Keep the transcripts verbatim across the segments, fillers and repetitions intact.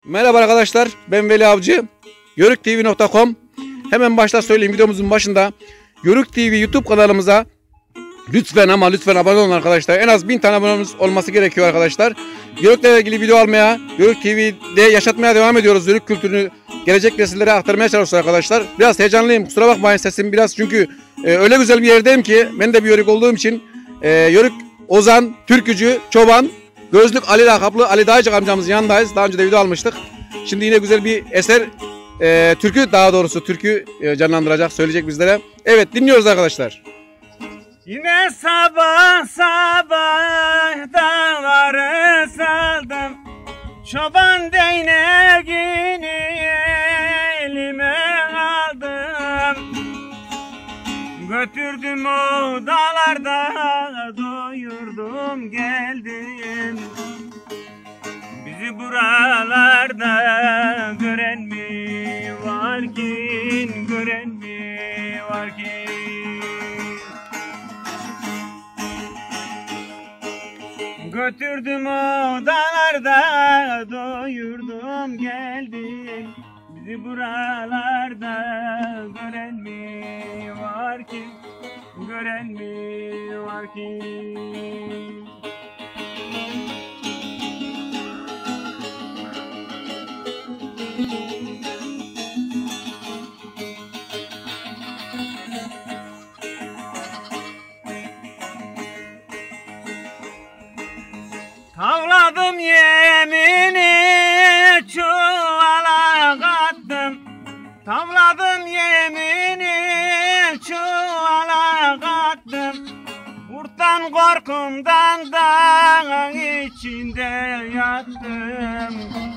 Merhaba arkadaşlar, ben Veli Avcı. Yörük T V nokta com. Hemen başta söyleyeyim, videomuzun başında Yörük T V YouTube kanalımıza lütfen ama lütfen abone olun arkadaşlar. En az bin tane abonemiz olması gerekiyor arkadaşlar. Yörük'le ilgili video almaya, Yörük T V'de yaşatmaya devam ediyoruz. Yörük kültürünü gelecek nesillere aktarmaya çalışıyoruz arkadaşlar. Biraz heyecanlıyım, kusura bakmayın sesim biraz, çünkü e, öyle güzel bir yerdeyim ki, ben de bir Yörük olduğum için e, Yörük Ozan, türkücü, çoban, Gözlük Ali lakaplı Ali Dağcık amcamızın yanındayız. Daha önce de video almıştık. Şimdi yine güzel bir eser, e, türkü daha doğrusu türkü e, canlandıracak, söyleyecek bizlere. Evet, dinliyoruz arkadaşlar. Yine sabah sabah dağları saldım, çoban değneğini elime aldım. Götürdüm o dağlarda, doyurdum geldim. Bizi buralarda gören mi var ki, gören mi var ki? Götürdüm o dağlarda, doyurdum geldim. Bizi buralarda gören mi var ki, gören mi var ki? Tavladım yemini, çuvala kattım. Tavladım yemini, çuvala kattım. Kurttan korkumdan dağın içinde yattım.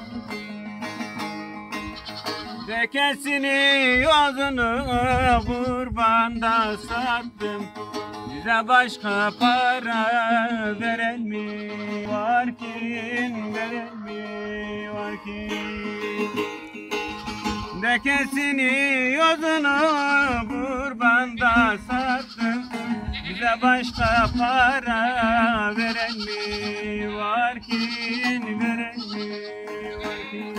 Dekesini yozunu kurbanda sattım. Bize başka para veren mi var ki, veren mi var ki? Dekesini yozunu kurbanda sattım. Bize başka para veren mi var ki, veren mi var ki?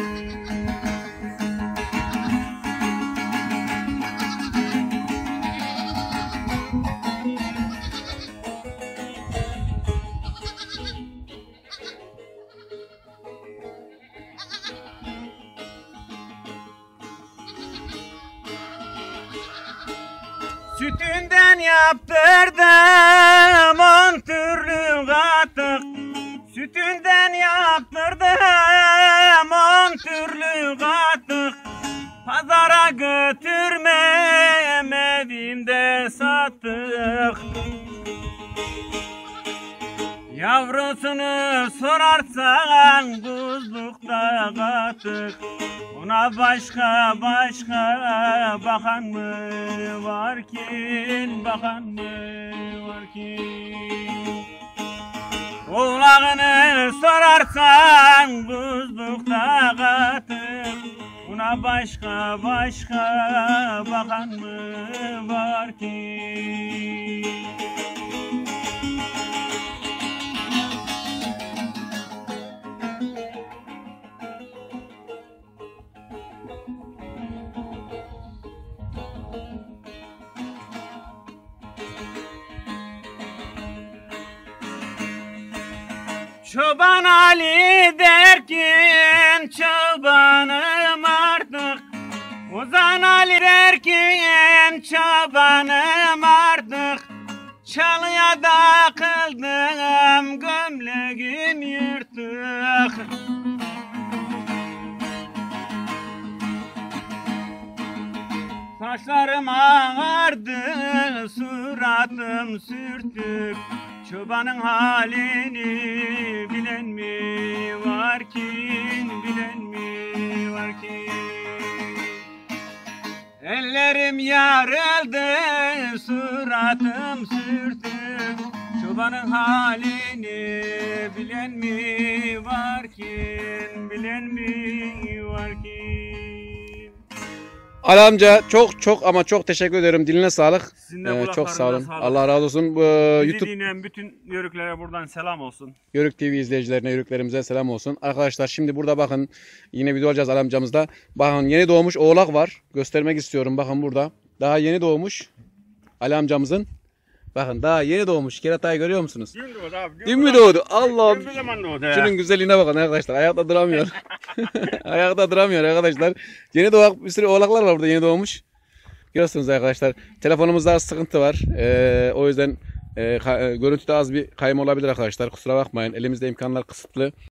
Sütünden yaptırdım on türlü katık. Sütünden yaptırdım on türlü katık. Pazara götürmem, evimde sattık. Yavrusunu sorarsan buzlukta katık. Ona başka başka bakan mı var ki, bakan mı var ki? Oğlağını sorarsan buzlukta katık. Ona başka başka bakan mı var ki? Çoban Ali derken çobanım artık. Ozan Ali derken çobanım artık. Çalıya da kıldım, gömleğim yırtık. Saçlarım ağardı, suratım sürtük. Çobanın halini bilen mi var ki, bilen mi var ki? Ellerim yarıldı, suratım sürtük. Çobanın halini bilen mi var ki, bilen mi var ki? Ali amca çok çok ama çok teşekkür ederim. Diline sağlık. Sizin de Ee, çok sağ olun. kulaklarınıza sağlık. Allah razı olsun. Ee, Bizi YouTube dinleyen bütün yörüklere buradan selam olsun. Yörük T V izleyicilerine, yörüklerimize selam olsun. Arkadaşlar şimdi burada bakın yine video alacağız Ali amcamızda. Bakın yeni doğmuş oğlak var. Göstermek istiyorum. Bakın burada. Daha yeni doğmuş Ali amcamızın. Bakın daha yeni doğmuş. Keratayı görüyor musunuz? Dün doğdu abi. Dün mü doğdu? Allah'ım. Dün bir zaman doğdu ya. Şunun güzelliğine bakın arkadaşlar. Ayakta duramıyor. Ayakta duramıyor arkadaşlar. Yeni doğak bir sürü oğlaklar var burada yeni doğmuş. Görüyorsunuz arkadaşlar. Telefonumuzda az sıkıntı var. Ee, o yüzden e, görüntüde az bir kayma olabilir arkadaşlar. Kusura bakmayın. Elimizde imkanlar kısıtlı.